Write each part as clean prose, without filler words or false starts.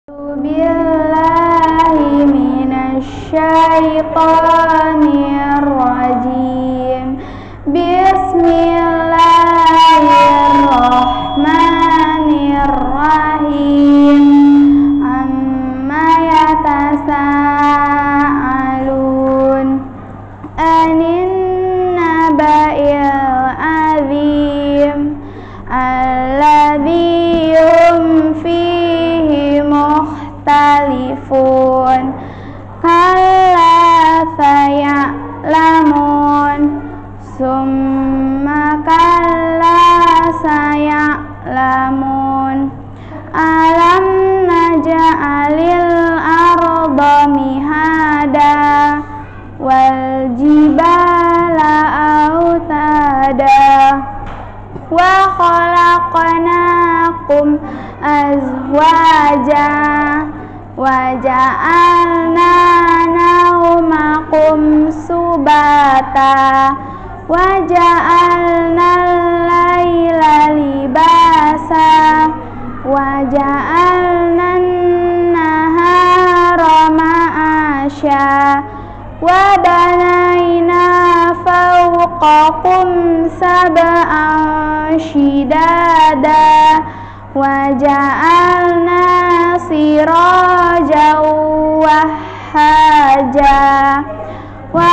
Billahi minasyaitonir rajim. Bismillahirrahmanirrahim. Amma yatasaalun anin naba'il azim alladzi hum fihi mukhtalifun. Kalla saya'lamun summa kalla saya'lamun. Alam naj'alil arda mihada wal jibala autada wa khalaqnakum azwaja wa ja'alna naumakum subata wa ja'alna al-laila libasa wa ja'alna an-nahara ma'asya wa banayna fawqakum sab'an shidada wa ja'alna sirajan wahhaja wa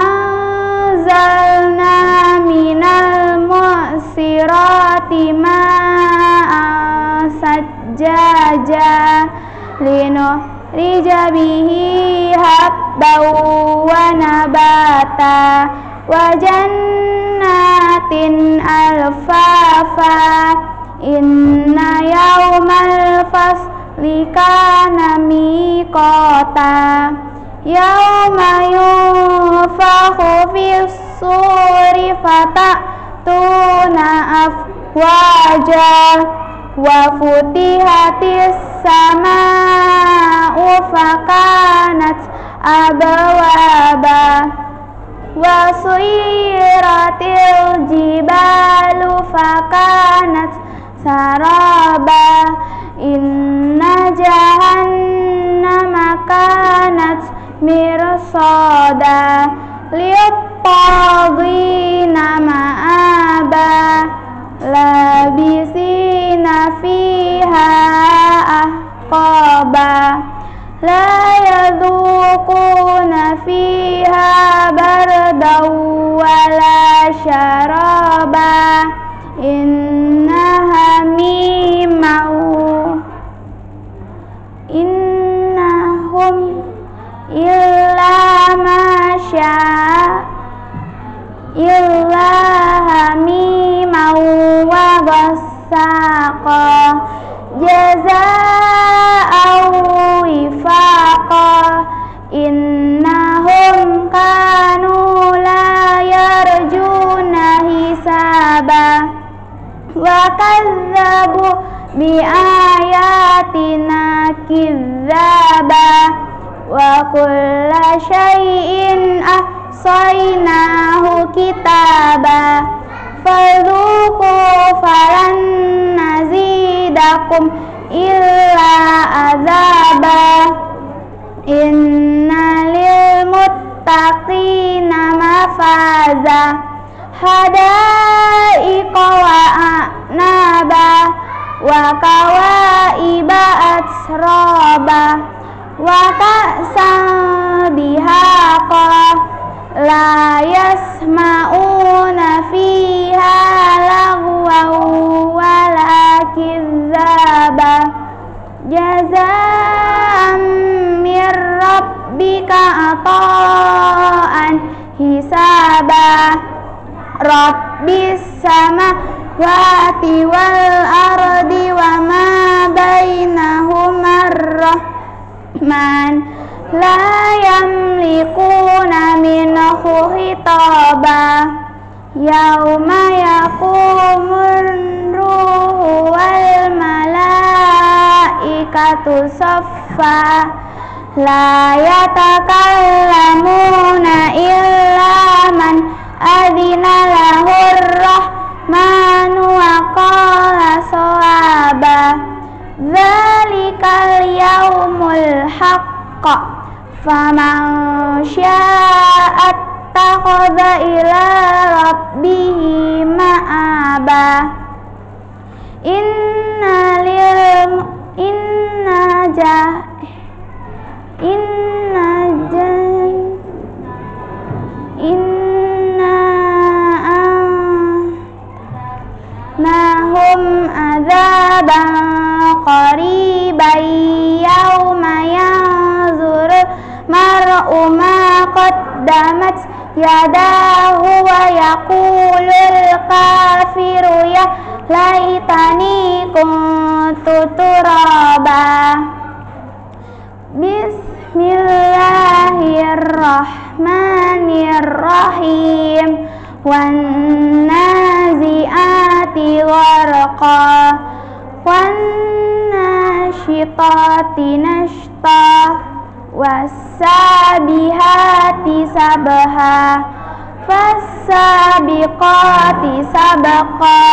anzalna minal mu'sirati ma'an sajjaja linukhrija bihi habban wa nabata wa jannatin alfafa. Inna yawmal fasli kana miqata yawma yunfakhu fis suri fatatuna afwaja wa futihatis sama'u fakanat abwaba wa suyiratil jibalu fakanat saraba. Inna jahannama kanat mirsada liyattagina ma'aba labisina fiha ahqaba la yadhuquna fiha bardan wala syaraba innaha mimau innahum illa masya illa hamimau wa ghasaqa jazaa'u wifaqa innahum kanu la yarjuna hisaba wa kazzabu bi ayatina kizzaba wa kulla syai'in ahsaynahu kitaba fadzuqu falan nazidakum illa azaba inna lil muttaqina mafaza hadaiqa wa a'naba wa kawaiba atraba wa ka'san dihaqa la yasma'una fiha lagwan wala kizzaba jazaa'an min rabbika ata'an hisaba rabbis samawati wal ardi wa ma bainahuma ar-rahman la yamlikuna minhu khitaba yauma yaqumur ruhu wal malaikatu saffa la yatakallamuna illa man adina lahur rahmanu wa qala sawaba dzalikal yaum faman syaa'a ittakhadha ila rabbihi ma'aba. Inna nahum azaban qariban yawma yanzuru mar'u ma qaddamat yadahu wa yaqulul kafiru ya laitani kuntu turaba. Bismillahirrahmanirrahim. Wan nazi'ati gharqa wan nasyitati nashta was-sabihati sabha fas-sabiqati sabqa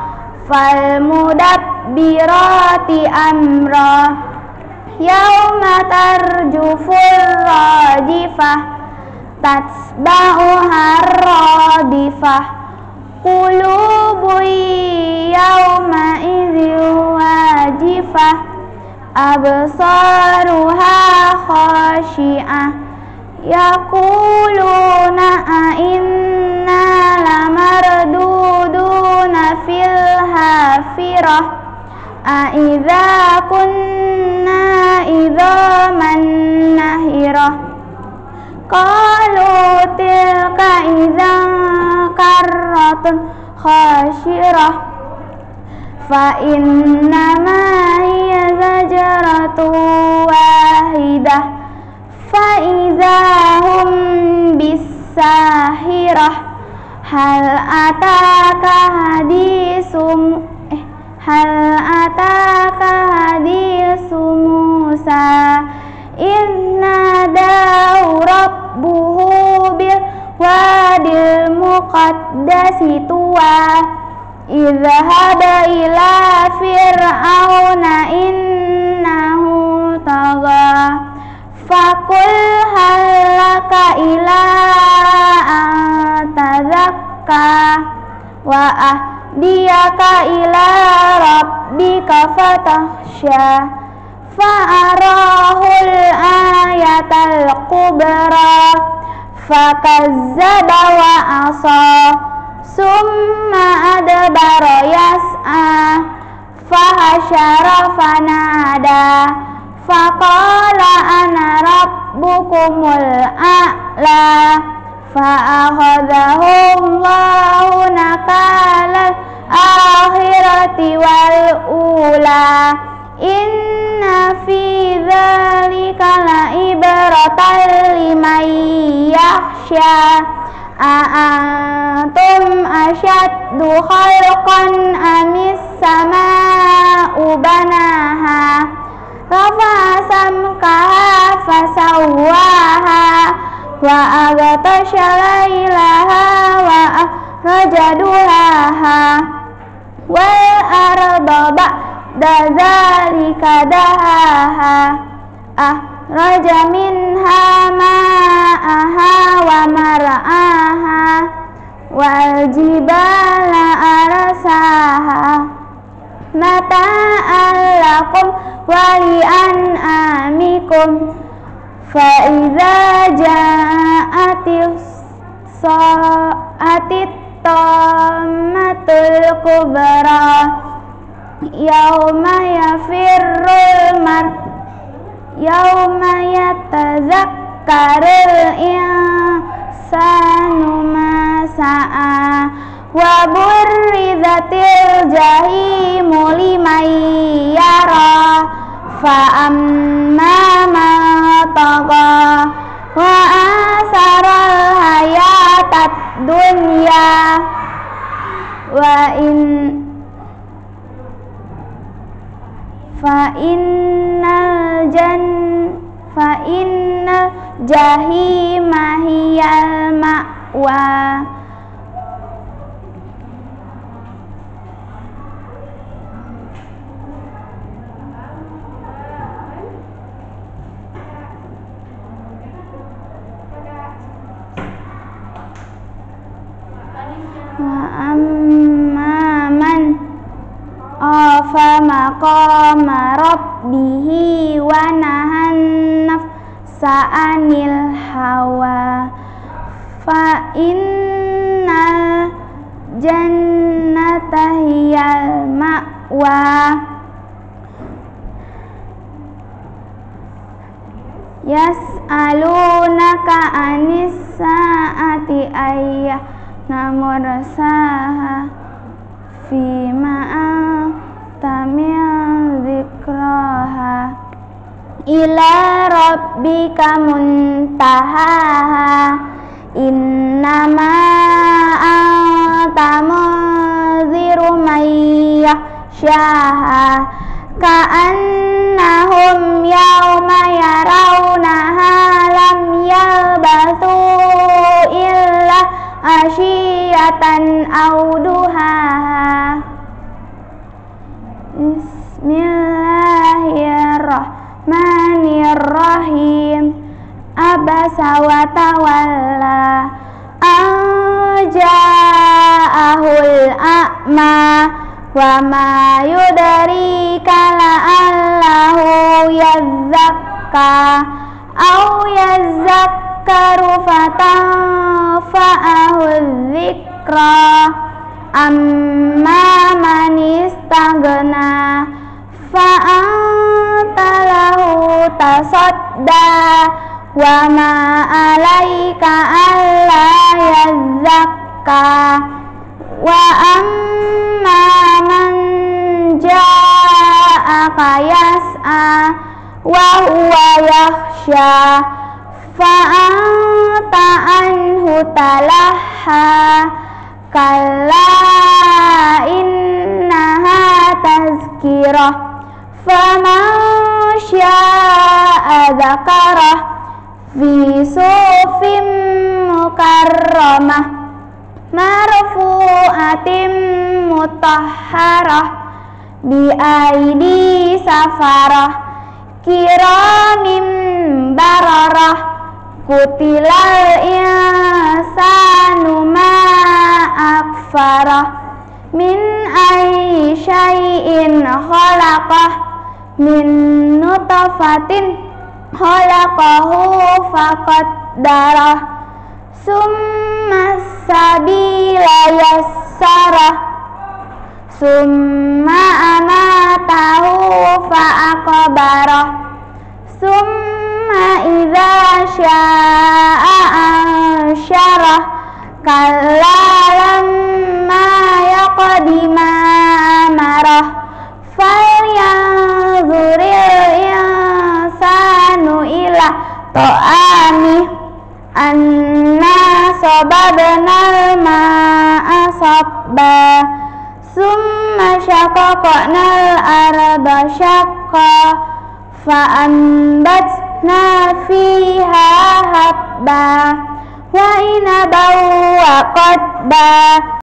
fal-mudabbirati amra yauma tarjufur rajifah tatsba'uha radifah qulubun yauma idzin wajifah absaruha khashi'ah yaquluna inna lamarduduna fil hafirah a'idza kunna idzaman nahirah qalu tilka idzan karratun khashirah fa innama hiya zajaratun wahidah fa idzahum bisahirah hal ataka hadisu Musa inna dahu rabbuhu bil wadil muqaddasi tuwa idhhab ila fir'auna innahu tagha faqul hal laka ila an tazakka wa ahdiyaka ila rabbika fatahsya fa'arahul ayatal kubra fakazzaba wa asa summa adbara yas'a fahasyara fanada faqala ana rabbukumul a'la fa'akhadhahu Allahu nakalal akhirati wal ula inna fi dzalika la ibratan liman yakhsha a'antum ashaddu khalqan amis sama'u banaha rafa'a samkaha fasawwaha wa aghtasha laylaha wa akhraja duhaha wal arda ba'da zalika dahaha akhraja minha ma'aha wa mar'aha wal jibala arsaha mata'an lakum wa li'an'amikum fa idza ja'atis sa'atit tammatul kubra yauma yafirrul mar yauma yatazakkarul insanu ma sa'a wa burrizatil jahimu liman yara fa amma man tagha wa asaral hayatad dunya wa fa innal jahima hiyal ma'wa. rabbihi wa nahan nafsa anil hawa fa innal jannata hiyal ma'wa. Yas'alunaka anis sa'ati ayyana mursaha fima anta min dzikraha ila rabbika muntahaha innama anta munziru man yakhshaha ka'annahum yawma yarawnaha lam yalbathu illa ashiyatan aw duhaha. Bismillahirrahmanirrahim. Abasa wa tawalla an ja'ahul a'ma wa ma yudrika la'allahu yazzakka aw yazzakkaru fatanfa'ahu dzikra amma man istaghna fa'anta lahu tasadda wa ma 'alaika alla yazzakka wa amma man ja'aka yas'a wa huwa yakhsha fa'anta anhu talahha kalla innaha tazkirah faman syaa dzakarah fi sufin mukarramah marfu'atin mutahharah bi aidi safarah kiramin bararah kutilal insanu ma akfarah min ayyi syai'in khalaqah min nutfatin khalaqahu faqaddarah summa sabila yassarah summa amatahu fa'aqbarah summa idza syaa ansyarah kalla lamma yaqdi ma amarah falyanzuril insanu ila ta'amih anna sababnal ma'a sabba summa syaqaqnal arda syaqqa fa'ambatna fiha habba wa inaban wa qadba